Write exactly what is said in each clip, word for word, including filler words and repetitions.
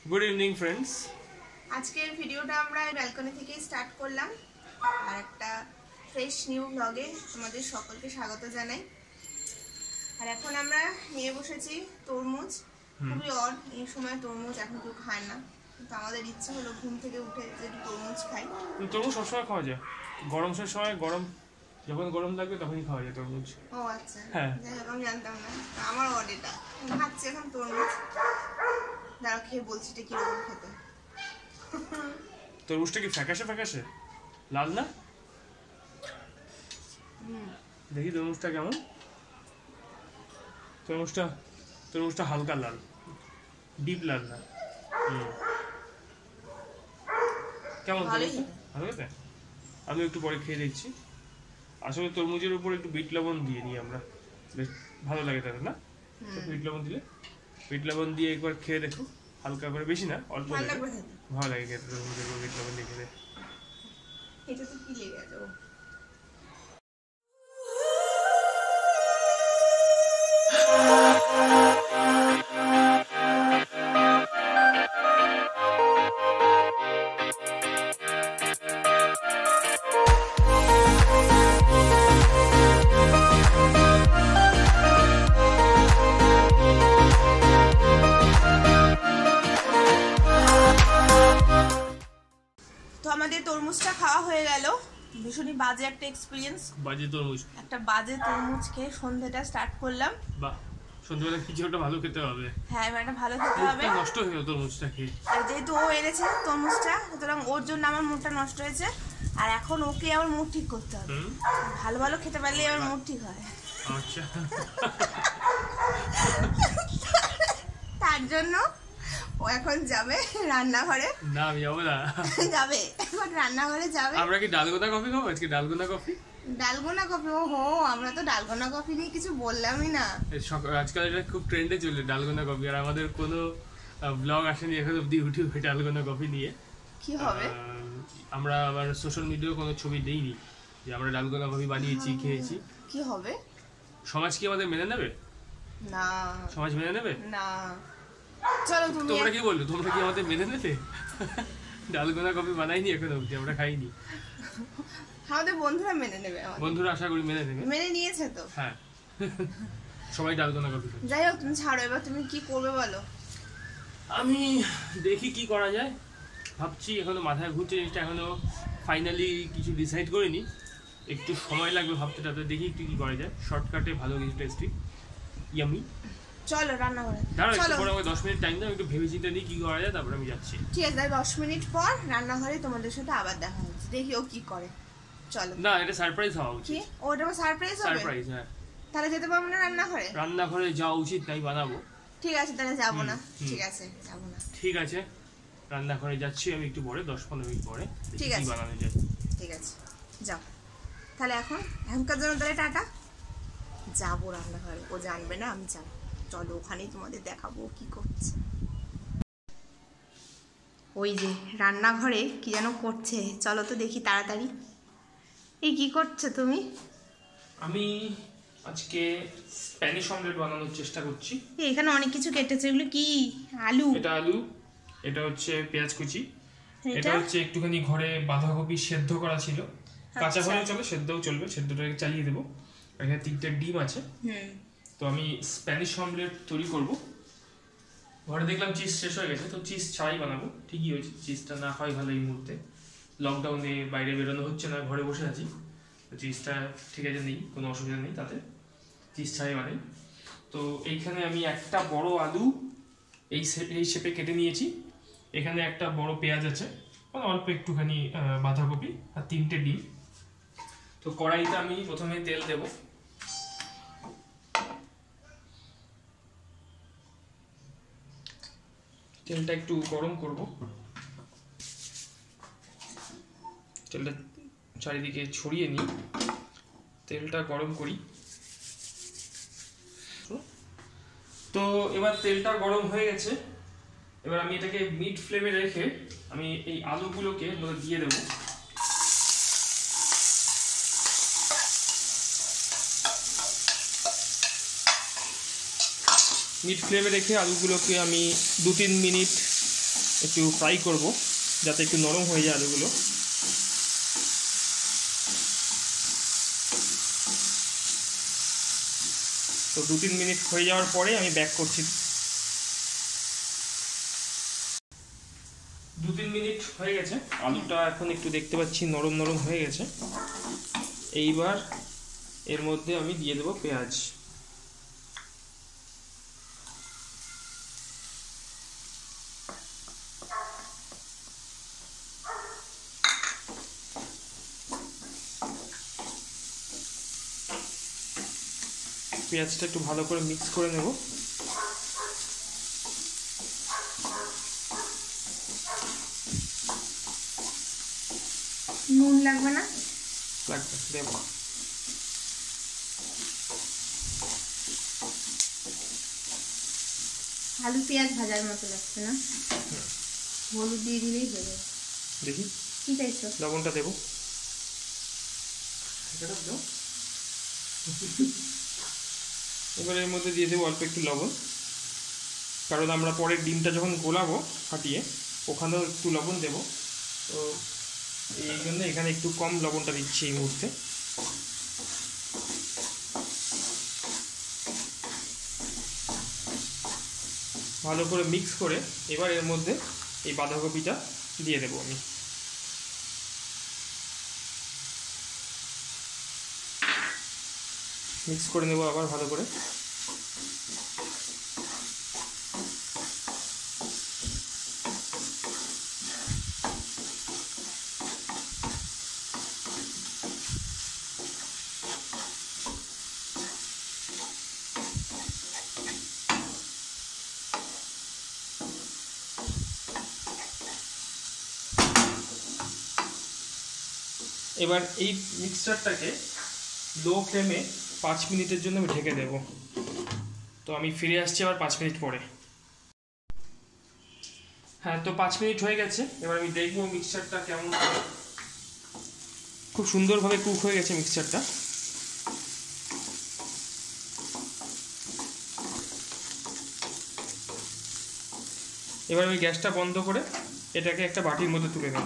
Good evening friends. আজকের ভিডিওটা আমরা ব্যালকনি থেকে স্টার্ট করলাম আর একটা ফ্রেশ নিউ ব্লগে তোমাদের সকলকে স্বাগত জানাই। আর এখন আমরা নিয়ে বসেছি তরমুজ। খুবই অড, এই সময় তরমুজ এখন কেউ খায় না, কিন্তু আমাদের ইচ্ছে হলো ঘুম থেকে উঠে যে একটু তরমুজ খাই। তরমুজ সবসময় খাওয়া যায়, গরম সময় গরম যখন গরম লাগবে তখনই খাওয়া যায় তরমুজ। ও আচ্ছা, হ্যাঁ যাই হোক আমি জানতাম না, আমার অড এটা। খাচ্ছি এখন তরমুজ, দাঁড়া খেয়ে বলছি এটা কিরকম খেতে। তরমুজটা কি ফ্যাকাশে ফ্যাকাশে লাল না? দেখি তরমুজটা কেমন। তরমুজটা তরমুজটা হালকা লাল, ডিপ লাল না। কেমন ভালো খেতে? আমি একটু পরে খেয়ে দেখছি। আসলে তরমুজের উপর একটু বিট লবণ দিয়ে নিই আমরা, বেশ ভালো লাগে তাহলে না? বিট লবণ দিলে, বিট লবণ দিয়ে একবার খেয়ে দেখো, হালকা করে, বেশি না, অল্প ভালো লাগে খেতে তরমুজের উপর বিট লবণ দিয়ে খেতে। এটা তো কি লেগে আছে? তরমুজটা খাওয়া হয়ে গেল, ভীষণই বাজে একটা এক্সপিরিয়েন্স। বাজে তরমুজ, একটা বাজে তরমুজ খেয়ে সন্ধ্যাটা স্টার্ট করলাম। বাহ, সন্ধ্যাবেলা কিছু একটা ভালো খেতে হবে। হ্যাঁ, একটা ভালো খেতে হবে। নষ্ট হয়ে গেল তরমুজটা খেয়ে। আর যেহেতু ও এনেছে তরমুজটা, সুতরাং ওর জন্য আমার মুডটা নষ্ট হয়েছে। আর এখন ওকে আমার মুড ঠিক করতে হবে। ভালো ভালো খেতে পারলে আমার মুড ঠিক হয়। আচ্ছা, তার জন্য ও এখন যাবে রান্নাঘরে। না আমি যাবো না। যাবে এখন রান্নাঘরে যাবে। আমরা কি ডালগোনা কফি খাবো আজকে? Dalgona coffee, dalgona coffee? ও হো, আমরা তো ডালগোনা কফি নিয়ে কিছু বললামই না। আজকাল এটা খুব ট্রেন্ডে চলে ডালগোনা কফি, আর আমাদের কোনো ব্লগ আসেনি এখন অব্দি ইউটিউবে ডালগোনা কফি নিয়ে। কি হবে? আমরা আবার সোশ্যাল মিডিয়ায় কোনো ছবি দেইনি যে আমরা ডালগোনা কফি বানিয়েছি, খেয়েছি। কি হবে? সমাজ কি আমাদের মেনে নেবে? না, সমাজ মেনে নেবে না। চলো তুমি, তোমরা কি বললে, তোমরা কি আমাদের মেনে নেবে? ডালগোনা কফি বানাইনি এখন অবধি, আমরা খাইনি। আমাদের বন্ধুরা মেনে নেবে। বন্ধুরা আশা করি মেনে নেবে। মেনে নিয়েছে তো। হ্যাঁ, সবাই ডালগোনা কফি খায়। যাই হোক, তুমি ছাড়ো, এবার তুমি কি করবে বলো। আমি দেখি কি করা যায়, ভাবছি, এখনো মাথায় ঘুরছে জিনিসটা, এখনো ফাইনালি কিছু ডিসাইড করিনি। একটু সময় লাগবে ভাবতে টাতে, দেখি একটু কি করা যায় শর্টকাটে ভালো কিছু টেস্টি ইয়ামি। চলো রান্নাঘরে, চলো পরে আমাকে দশ মিনিট টাইম দাও, একটু ভেবে চিন্তে নিই কি করা যায়, তারপর আমি যাচ্ছি। ঠিক আছে, দশ মিনিট পর রান্নাঘরে তোমাদের সাথে আবার দেখা হচ্ছে, দেখি ও কি করে। চলো। না, এটা সারপ্রাইজ হওয়া উচিত। কি ওটা সারপ্রাইজ হবে? সারপ্রাইজ, হ্যাঁ। তাহলে যেতে পারবো না রান্নাঘরে? রান্নাঘরে যাওয়া উচিত, তাই বানাবো। ঠিক আছে, তাহলে যাবো না। ঠিক আছে, যাবো না। ঠিক আছে, রান্নাঘরে যাচ্ছি আমি একটু পরে, দশ পনেরো মিনিট পরে। ঠিক আছে, বানানো যায়। ঠিক আছে, যাও তাহলে। এখন এখনকার জন্য তাহলে টাটা। যাবো রান্নাঘরে, ও জানবে না আমি যাবো। চলো, ওখানেই তোমাদের দেখাবো কি করছে। ওই যে রান্নাঘরে কি যেন করছে, চলো তো দেখি তাড়াতাড়ি। এই কি করছো তুমি? আমি আজকে স্প্যানিশ অমলেট বানানোর চেষ্টা করছি। এখানে অনেক কিছু কেটেছে, এগুলো কি? আলু? এটা আলু, এটা হচ্ছে পেঁয়াজ কুচি, এটা হচ্ছে একটুখানি ঘরে বাঁধাকপি সেদ্ধ করা ছিল, কাঁচা হলেও চলে, সেদ্ধও চলবে, সেদ্ধটাকে চালিয়ে দেবো। এখানে তিনটে ডিম আছে। তো আমি স্প্যানিশ অমলেট তৈরি করব। ঘরে দেখলাম চিজ শেষ হয়ে গেছে, তো চিজ ছাড়াই বানাবো। ঠিকই হয়েছে, চিজটা না হয় ভালো এই মুহূর্তে, লকডাউনে বাইরে বেরোনো হচ্ছে না, ঘরে বসে আছি, তো চিজটা ঠিক আছে, নেই কোনো অসুবিধা নেই তাতে, চিজ ছাড়াই বানাই। তো এইখানে আমি একটা বড় আলু এই এই শেপে কেটে নিয়েছি। এখানে একটা বড় পেঁয়াজ আছে, মানে অল্প একটুখানি বাঁধাকপি, আর তিনটে ডিম। তো কড়াইতে আমি প্রথমে তেল দেব। তেলটা একটু গরম করব, তেলটা চারিদিকে ছড়িয়ে নিই, তেলটা গরম করি। তো এবার তেলটা গরম হয়ে গেছে, এবার আমি এটাকে মিড ফ্লেমে রেখে আমি এই আলুগুলোকে দিয়ে দেবো। মিড ফ্লেমে রেখে আলুগুলোকে আমি দু তিন মিনিট একটু ফ্রাই করব যাতে একটু নরম হয়ে যায় আলুগুলো। তো দু তিন মিনিট হয়ে যাওয়ার পরে আমি ব্যাক করছি। দু তিন মিনিট হয়ে গেছে, আলুটা এখন একটু দেখতে পাচ্ছি নরম নরম হয়ে গেছে। এইবার এর মধ্যে আমি দিয়ে দেবো পেঁয়াজ। পেঁয়াজটা একটু ভালো করে মিক্স করে নেব। নুন লাগবে না? লাগবে, দেব। আলু পেঁয়াজ ভাজার মতো লাগছে না? হলুদ দিয়ে দিলেই হয়ে যাবে। দেখি কি চাইছো? লবণটা দেবো। এবার এর মধ্যে দিয়ে দেবো অল্প একটু লবণ, কারণ আমরা পরে ডিমটা যখন গোলাবো ফাটিয়ে ওখানেও একটু লবণ দেবো। তো এই জন্য এখানে একটু কম লবণটা দিচ্ছি এই মুহূর্তে। ভালো করে মিক্স করে এবার এর মধ্যে এই বাঁধাকপিটা দিয়ে দেবো আমি। মিক্স করে নেব আবার ভালো করে। এবার এই মিক্সচারটাকে লো ফ্লেমে পাঁচ মিনিটের জন্য আমি ঢেকে দেব। তো আমি ফিরে আসছি আবার পাঁচ মিনিট পরে। হ্যাঁ, তো পাঁচ মিনিট হয়ে গেছে। এবার আমি দেখবো মিক্সচারটা কেমন। খুব সুন্দরভাবে কুক হয়ে গেছে মিক্সচারটা। এবার আমি গ্যাসটা বন্ধ করে এটাকে একটা বাটির মধ্যে তুলে নেব।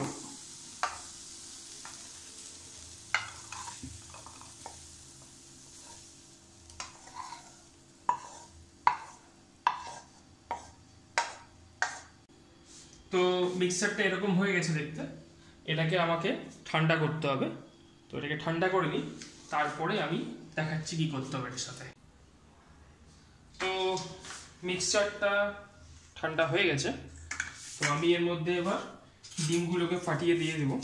তো মিক্সচারটা এরকম হয়ে গেছে দেখতে। এটাকে আমাকে ঠান্ডা করতে হবে। তো এটাকে ঠান্ডা করে নিই, তারপরে আমি দেখাচ্ছি কি করতে হবে এর সাথে। তো মিক্সচারটা ঠান্ডা হয়ে গেছে। তো আমি এর মধ্যে এবার ডিমগুলোকে ফাটিয়ে দিয়ে দেব।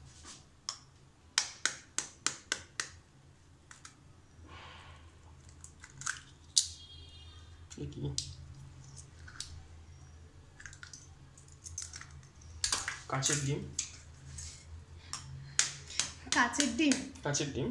কাঁচের ডিম, কাঁচের ডিম, কাঁচের ডিম।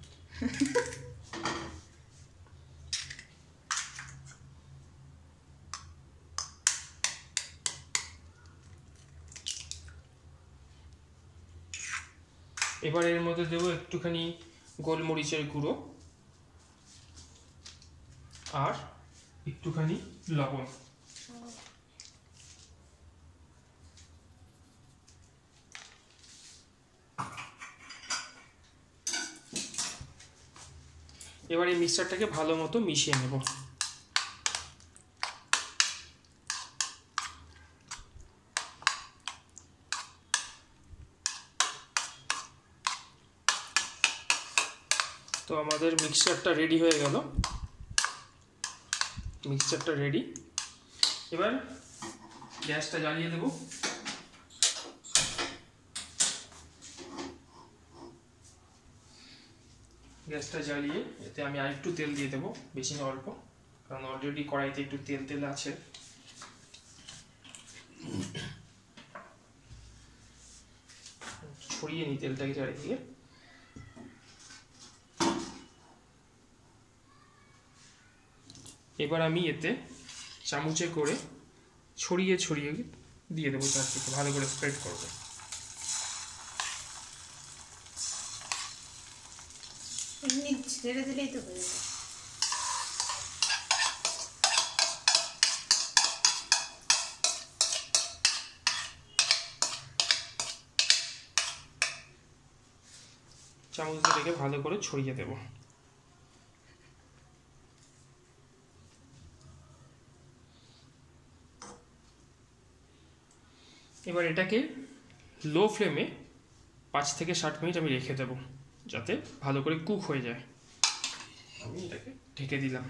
এবার এর মধ্যে দেবো একটুখানি গোলমরিচের গুঁড়ো আর একটুখানি লবণ। এবার এই মিক্সচারটাকে ভালো মতো মিশিয়ে নেব। তো আমাদের মিক্সচারটা রেডি হয়ে গেল। মিক্সচারটা রেডি। এবার গ্যাসটা জ্বালিয়ে দেব। গ্যাসটা জ্বালিয়ে এতে আমি আরেকটু তেল দিয়ে দেবো, বেশি না অল্প, কারণ অলরেডি কড়াইতে একটু তেল তেল আছে। ছড়িয়ে নিই তেলটাকে চারিদিকে। এবার আমি এতে চামচে করে ছড়িয়ে ছড়িয়ে দিয়ে দেবো চারদিকে, ভালো করে স্প্রেড করবো। এমনি ছেড়ে দিলেই তো হয়ে যাবে। চামচ দিয়ে রেখে ভালো করে ছড়িয়ে দেব। এবার এটাকে লো ফ্লেমে পাঁচ থেকে ষাট মিনিট আমি রেখে দেবো, যাতে ভালো করে কুক হয়ে যায়। আমি এটাকে ঢেকে দিলাম।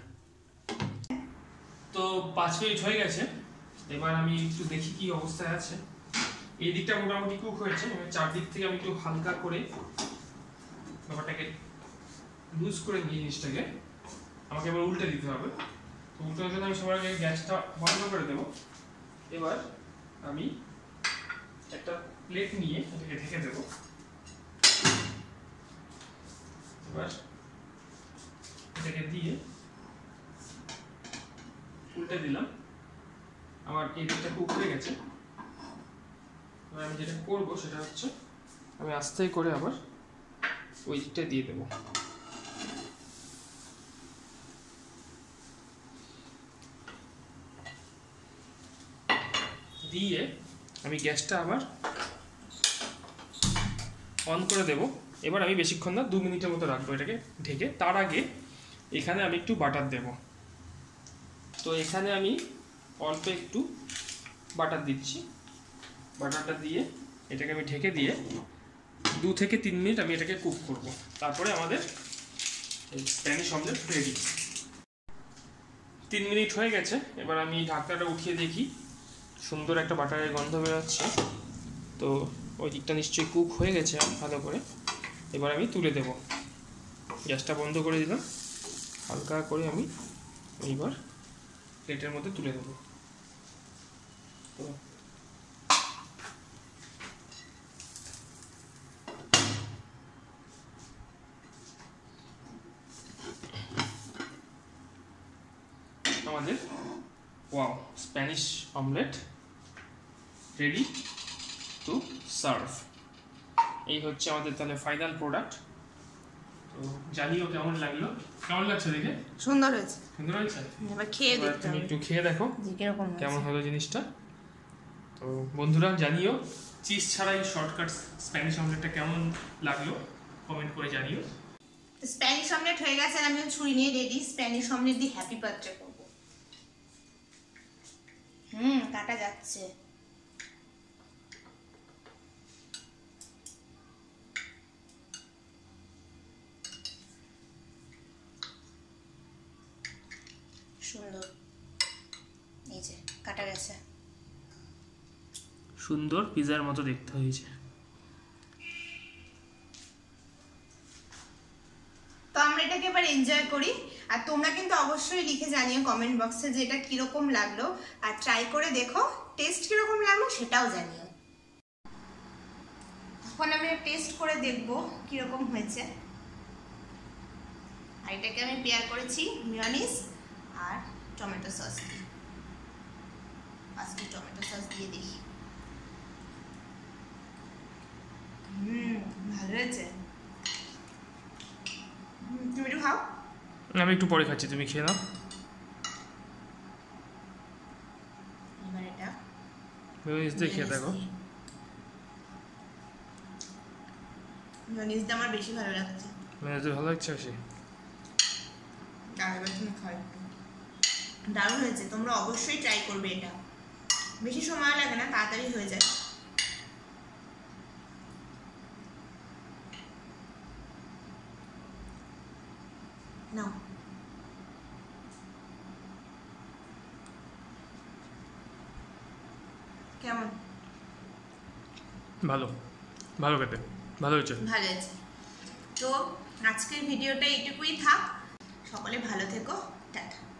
তো পাঁচ মিনিট হয়ে গেছে, এবার আমি একটু দেখি কি অবস্থায় আছে। এই দিকটা মোটামুটি কুক হয়েছে, এবার চারদিক থেকে আমি একটু হালকা করে ব্যাপারটাকে লুজ করে নিয়ে জিনিসটাকে আমাকে এবার উল্টে দিতে হবে। তো উল্টানোর জন্য আমি সবার আগে গ্যাসটা বন্ধ করে দেবো। এবার আমি একটা প্লেট নিয়ে এটাকে ঢেকে দেবো। এবার এটাকে দিয়ে উল্টে দিলাম। আমার এই দিকটা কুক হয়ে গেছে। এবার আমি যেটা করবো সেটা হচ্ছে আমি আস্তে করে আবার ওই দিকটা দিয়ে দেবো। দিয়ে আমি গ্যাসটা আবার অন করে দেব। এবার আমি বেশিক্ষণ না, দু মিনিটের মতো রাখবো এটাকে ঢেকে। তার আগে এখানে আমি একটু বাটার দেব। তো এখানে আমি অল্প একটু বাটার দিচ্ছি। বাটারটা দিয়ে এটাকে আমি ঢেকে দিয়ে দু থেকে তিন মিনিট আমি এটাকে কুক করব। তারপরে আমাদের স্প্যানিশ অমলেট রেডি। তিন মিনিট হয়ে গেছে। এবার আমি ঢাকনাটা উঠিয়ে দেখি, সুন্দর একটা বাটারের গন্ধ বেরোচ্ছে। তো ওই দিকটা নিশ্চয়ই কুক হয়ে গেছে ভালো করে। এবার আমি তুলে দেব। গ্যাসটা বন্ধ করে দিলাম। হালকা করে আমি এইবার প্লেটের মধ্যে তুলে দেব। তো আমাদের wow Spanish omelette ready to serve. এই হচ্ছে আমাদের তাহলে ফাইনাল প্রোডাক্ট। তো জানিও কেমন লাগলো। কেমন লাগছে দেখে? সুন্দর হয়েছে। সুন্দর হয়েছে। এবার খেয়ে দেখতে তুমি একটু খেয়ে দেখো কিরকম কেমন হলো জিনিসটা। তো বন্ধুরা জানিও চিজ ছাড়াই শর্টকাট স্প্যানিশ অমলেটটা কেমন লাগলো কমেন্ট করে জানিও। স্প্যানিশ অমলেট হয়ে গেছে আর আমি ছুরি নিয়ে রেডি স্প্যানিশ অমলেট দিয়ে হ্যাপি বার্থডে করব। হুম কাটা যাচ্ছে। সুন্দর, এই যে কাটা গেছে। সুন্দর পিজার মতো দেখতে হয়েছে। তো আমরা এটাকে এবার এনজয় করি। আর তোমরা কিন্তু অবশ্যই লিখে জানিও কমেন্ট বক্সে যে এটা কিরকম লাগলো, আর ট্রাই করে দেখো টেস্ট কিরকম লাগলো সেটাও জানিও। এখন আমি টেস্ট করে দেখবো কিরকম হয়েছে। আর এটাকে আমি পেয়ার করেছি মেয়োনিজ আর টমেটো সস দিয়ে। আজকে টমেটো সস দিয়ে দেখি। হুম ভালো হয়েছে। তুমি একটু খাও। আমি একটু পরে খাচ্ছি, তুমি খেয়ে নাও। এবার এটা মেয়োনিজ দিয়ে খেয়ে দেখো। মেয়োনিজটা আমার বেশি ভালো লাগছে। মেয়োনিজ ভালো লাগছে বেশি। আর এবার তুমি খাও। দারুণ হয়েছে, তোমরা অবশ্যই ট্রাই করবে। এটা বেশি সময় লাগে না, তাড়াতাড়ি হয়ে যায়। নাও কেমন? ভালো, ভালো খেতে, ভালো হয়েছে। ভালো হয়েছে। তো আজকের ভিডিওটা এইটুকুই থাক। সকলে ভালো থেকো, টাটা।